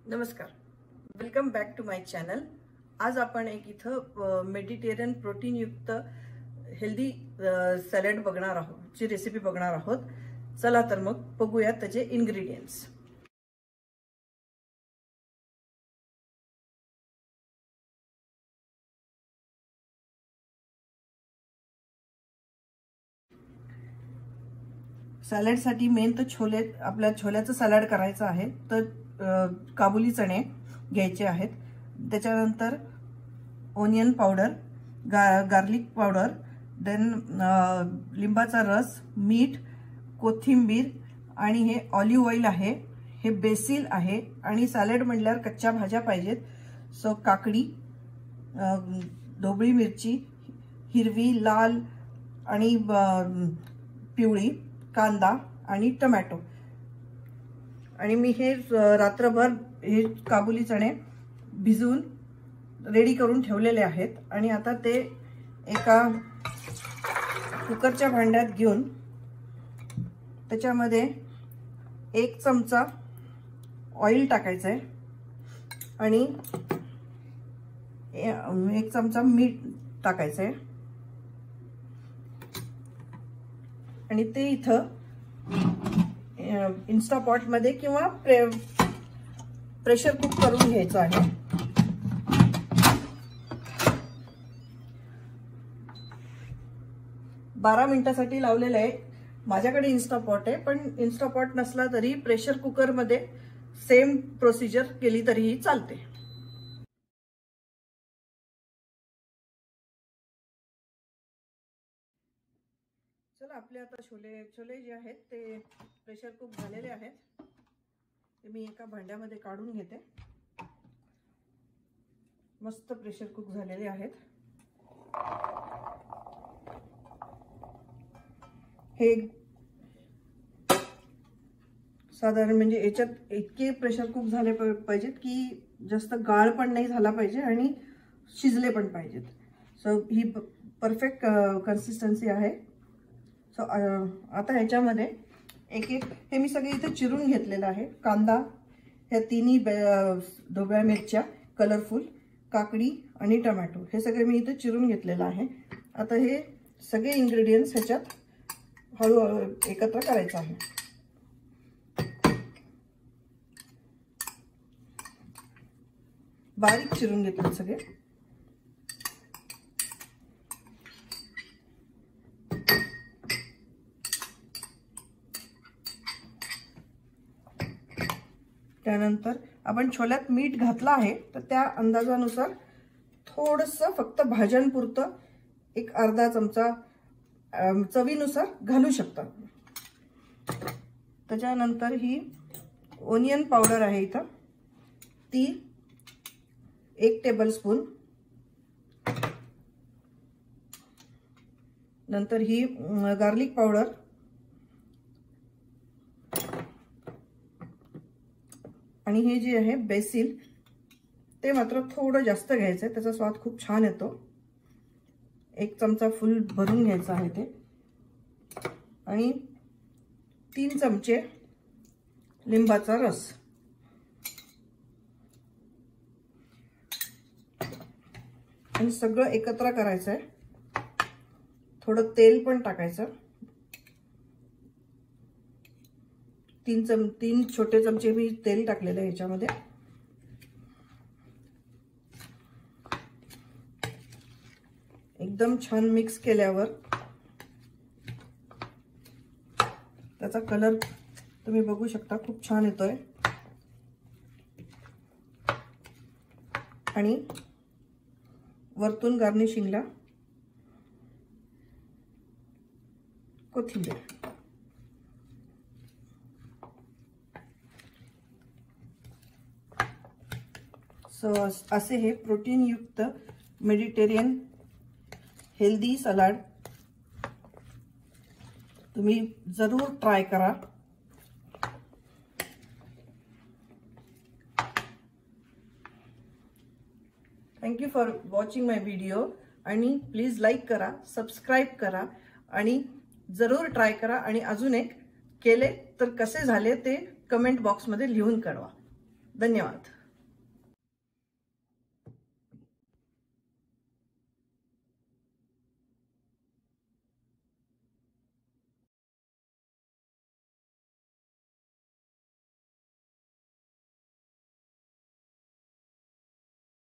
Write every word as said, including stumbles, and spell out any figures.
नमस्कार, welcome back to my channel. आज आपण एक इथं मेडिटेरियन प्रोटीन युक्त हेल्दी सॅलड बघणार आहोत, ची रेसिपी बघणार आहोत। चला तर मग बघूया त्याचे इन्ग्रेडियंट्स। सॅलड साठी मेन तर छोले, आपल्या छोल्याचं सॅलड करायचं आहे तर काबुली चणे घ्यायचे आहेत। त्याच्यानंतर onion powder, garlic powder, then लिंबाचा रस, मीठ, कोथिंबीर आणि हे ऑलिव्ह ऑइल आहे, हे बेसिल आहे। आणि सॅलड म्हटल्यावर कच्च्या भाज्या पाहिजेत। सो काकडी, ढोबळी मिरची, हिरवी, लाल आणि पिवळी, कांदा आणि टोमॅटो। आणि मी हे रात्रभर हे काबुली चणे भिजवून रेडी करून ठेवलेले आहेत। आणि आता ते एका कुकरच्या भांड्यात घेऊन त्याच्यामध्ये एक चमचा ऑइल टाकायचं आहे आणि एक चमचा मीठ टाकायचं आहे आणि ते इथं इन्स्टापॉट मध्ये किंवा प्रे, प्रेशर कुक करून घ्यायचं आहे। बारा मिनिटासाठी लावलेलं आहे। माझ्याकडे इन्स्टापॉट आहे, पण इन्स्टापॉट नसला तरी प्रेशर कुकर मध्ये सेम प्रोसिजर केली तरीही चालते। चला, आपले आता छोले छोले जे आहेत ते प्रेशर कुक झालेले आहेत। ते मी एका भांड्यामध्ये काढून घेते। मस्त प्रेशर कुक झालेले आहेत। हे साधारण म्हणजे याच्यात इतके प्रेशर कुक झाले पाहिजेत की जास्त गाळ पण नाही झाला पाहिजे आणि शिजले पण पाहिजेत। सो ही परफेक्ट कन्सिस्टन्सी आहे। सो आता ह्याच्यामध्ये एक एक हे मी सगळे इथे चिरून घेतलेलं आहे। कांदा, ह्या तिन्ही ढोबळ्या मिरच्या कलरफुल, काकडी आणि टोमॅटो हे सगळे मी इथे चिरून घेतलेलं आहे। आता हे सगळे इन्ग्रेडियंट्स ह्याच्यात हळूहळू एकत्र करायचं आहे। बारीक चिरून घेतले सगळे। त्यानंतर आपण छोल्यात मीठ घातलं आहे तर त्या अंदाजानुसार थोडंसं फक्त भाज्यांपुरतं एक अर्धा चमचा चवीनुसार घालू शकता। त्याच्यानंतर ही ओनियन पावडर आहे इथं, ती एक टेबलस्पून। नंतर ही गार्लिक पावडर, आणि हे जे आहे बेसिल ते मात्र थोडं जास्त घ्यायचं आहे, त्याचा स्वाद खूप छान येतो। एक चमचा फुल भरून घ्यायचा आहे ते। आणि तीन चमचे लिंबाचा रस। आणि सगळं एकत्र करायचं आहे। थोडं तेल पण टाकायचं, तीन चम तीन छोटे चमचे मी तेल टाकलेलं आहे ह्याच्यामध्ये। एकदम छान मिक्स केल्यावर त्याचा कलर तुम्ही बघू शकता, खूप छान येतोय। आणि वरतून गार्निशिंगला कोथिंबीर। सो असे हे प्रोटीन युक्त मेडिटेरियन हेल्दी सलाड तुम्ही जरूर ट्राय करा। Thank you for watching my video. आणि प्लीज लाईक करा, सबस्क्राईब करा आणि जरूर ट्राय करा। आणि अजून एक केले तर कसे झाले ते कमेंट बॉक्समध्ये लिहून कळवा। धन्यवाद.